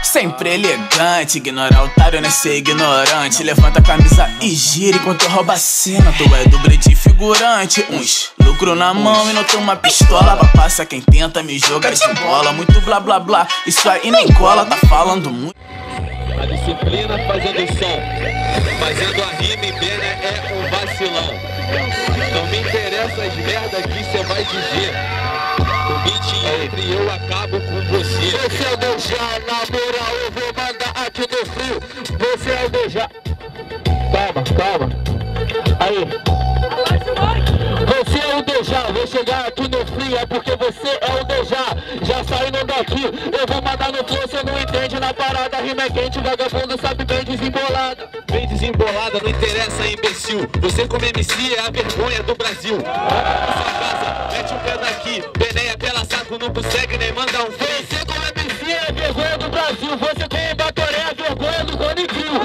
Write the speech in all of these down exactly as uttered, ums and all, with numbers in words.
Sempre elegante, ignorar otário, né, ser ignorante. Levanta a camisa e gira enquanto eu roubo a cena. Tu é dublê de figurante. Uns lucro na mão e não tem uma pistola pra passar quem tenta me jogar de bola. Muito blá blá blá, isso aí nem cola, tá falando muito. A disciplina fazendo som, fazendo a rima e Bena é um vacilão. Não me interessa as merdas que cê vai dizer. O beat entra e eu acabo com você. Você é o Deja, na moral eu vou mandar aqui no frio. Você é o Deja. Calma, calma. Aí. Você é o Deja, vou chegar aqui no frio, é porque você é o Deja. Já saindo daqui, eu vou mandar no flow, você não entende na parada. Rima é quente, vagabundo sabe bem desembolada. Bem desembolada, não interessa, imbecil. Você como M C é a vergonha do Brasil. Sua casa, mete o pé daqui. Benéia pela saco, não consegue nem mandar um free. Você como M C é a vergonha do Brasil. Você como Batoré é a vergonha do Cone Grill.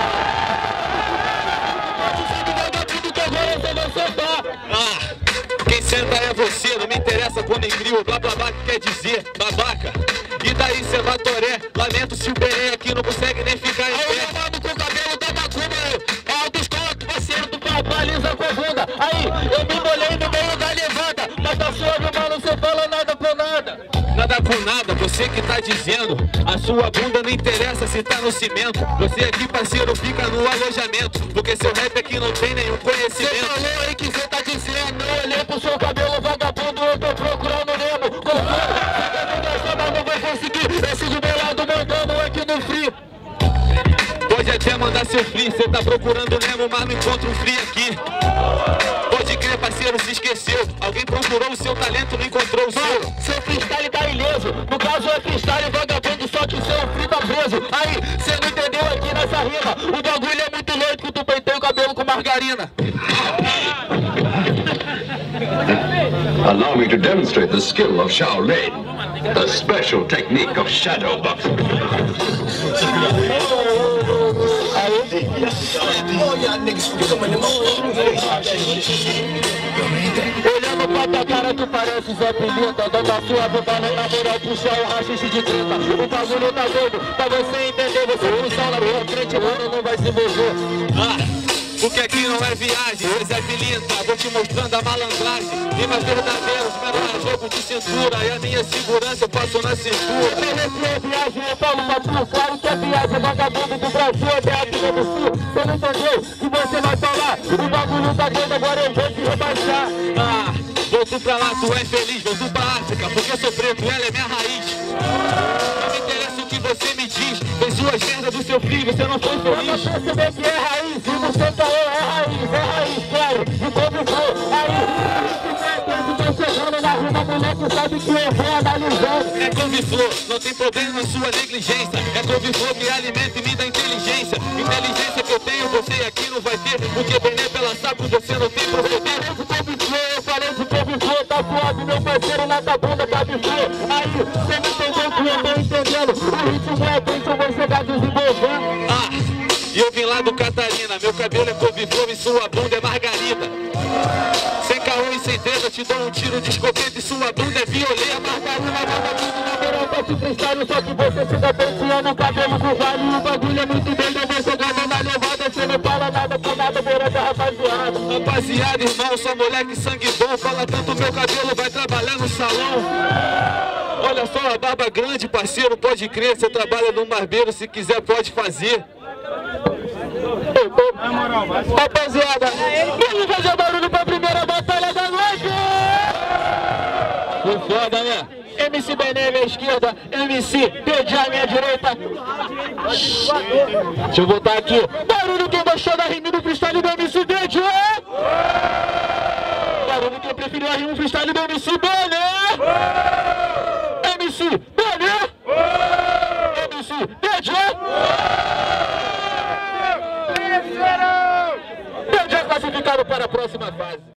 Ah, quem senta é você, não me interessa Cone Grill. Blá blá blá que quer dizer babaca. E daí cê vai toré, lamento se o Bené aqui não consegue nem ficar em pé. Aí eu mando com o cabelo da macumba, é autoescola que você do papo, alisa com a bunda. Aí eu me molhei no meio da levada, mas tá suave, mano, cê fala nada com nada. Nada com nada, você que tá dizendo. A sua bunda não interessa se tá no cimento. Você aqui, parceiro, fica no alojamento, porque seu rap aqui não tem nenhum conhecimento. Cê falou aí que cê tá dizendo. Eu olhei pro seu cabelo vagabundo, eu tô procurando o Nemo. Confio, não vai conseguir. Esse do meu lado mandando aqui no free. Pode até mandar seu free, cê tá procurando o Nemo, mas não encontra um free aqui. Pode crer, parceiro, se esqueceu. Alguém procurou o seu talento, não encontrou o seu. Mano, seu freestyle tá ileso. No caso é freestyle vagabundo, só que seu free tá preso. Aí, cê não entendeu aqui nessa rima. O bagulho é muito louco que tu pentei o cabelo com margarina. Allow me to demonstrate the skill of Shaolin, the special technique of shadow boxing. Olhando pra tua cara tu parece Zé Pimenta. Dando a sua boca na moral, puxar o rachixe de trinta. O bagulho tá doido, pra você entender. Você puxar na minha frente, mano, não vai se mover. Ah, porque aqui não é viagem, esse é Pilinta. Vou te mostrando a malandragem. Rimas verdadeiras, menor jogo de cintura. E a minha segurança eu passo na cintura. Esse é viagem, eu falo pra tu. Claro que é viagem, vagabundo do Brasil. É Beatriz do Sul, você não entendeu? Que você vai falar, o bagulho tá doido, agora eu vou te rebaixar. Ah, volto pra lá, tu é feliz. Volto pra África, porque eu sou preto, ela é minha raiz. Não me interessa o que você me diz. Fez suas merdas do seu filho, você não foi feliz. Eu vou perceber que é raiz, e você falou é raiz, é raiz, claro. E como foi, aí, tô chegando na rima, moleque sabe que eu vou analisando. É couve-flor, não tem problema na sua negligência. É couve-flor que alimenta e me dá inteligência. Inteligência que eu tenho, você aqui não vai ter. Porque Bené pela saco, você não tem proceder. Eu falei de couve-flor, tá suave, meu parceiro, na tua bunda, couve-flor. Aí, você me entendeu que eu tô entendendo. O ritmo é quente, eu vou chegar desenvolvendo. Ah, e eu vim lá do Catarina, meu cabelo é couve-flor e sua bunda é margarida. Sem caô e sem treta, te dou um tiro de escopeta e sua bunda é violeta. Margarina, vagabundo, na moral, tá te freestyle, só que você fica penteando o cabelo com vale. O bagulho é muito bem, eu vou jogando na levada. Você não fala nada com nada, morando rapaziada. Rapaziada, irmão, só moleque sangue bom. Fala tanto, meu cabelo vai trabalhar no salão. Olha só a barba grande, parceiro, pode crer. Você trabalha no barbeiro, se quiser pode fazer. Rapaziada, vamos fazer barulho pra primeira batalha da noite! Foi foda, né? M C Bené à minha esquerda, M C Deja à minha direita. Deixa eu voltar aqui. Barulho quem gostou da rima do freestyle do M C Deja! Barulho quem preferiu a rima freestyle do M C Bené! M C Bené! M C Deja! Deja classificado para a próxima fase.